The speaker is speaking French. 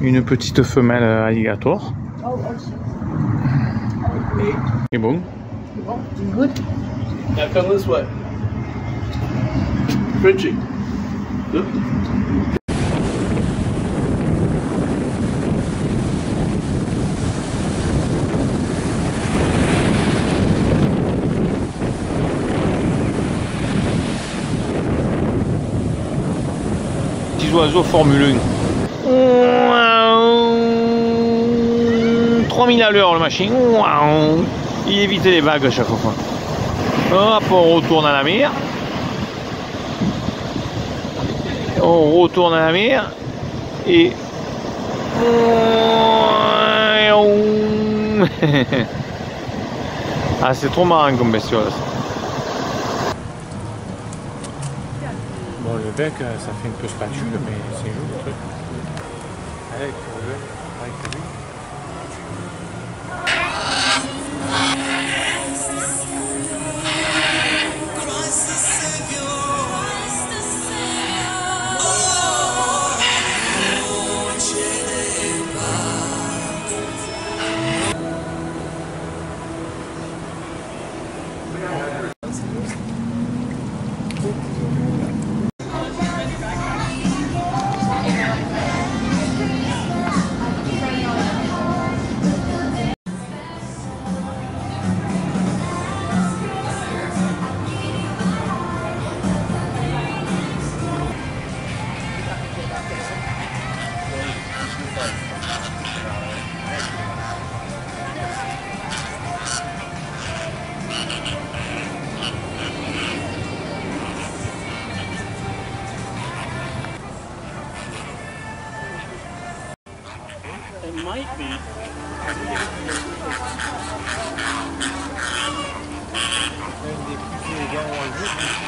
une petite femelle alligator. C'est bon. Good. Now come this way. Frenchie. Look. Petits oiseaux Formule 1. 3000 à l'heure le machin. Il évite les vagues à chaque fois. Hop, on retourne à la mer. On retourne à la mer. Et... ah, c'est trop marrant comme bestiole. Bon, le bec, ça fait un peu spatule, mais c'est joli le truc. Avec lui. It might be. Des petits gars, on va le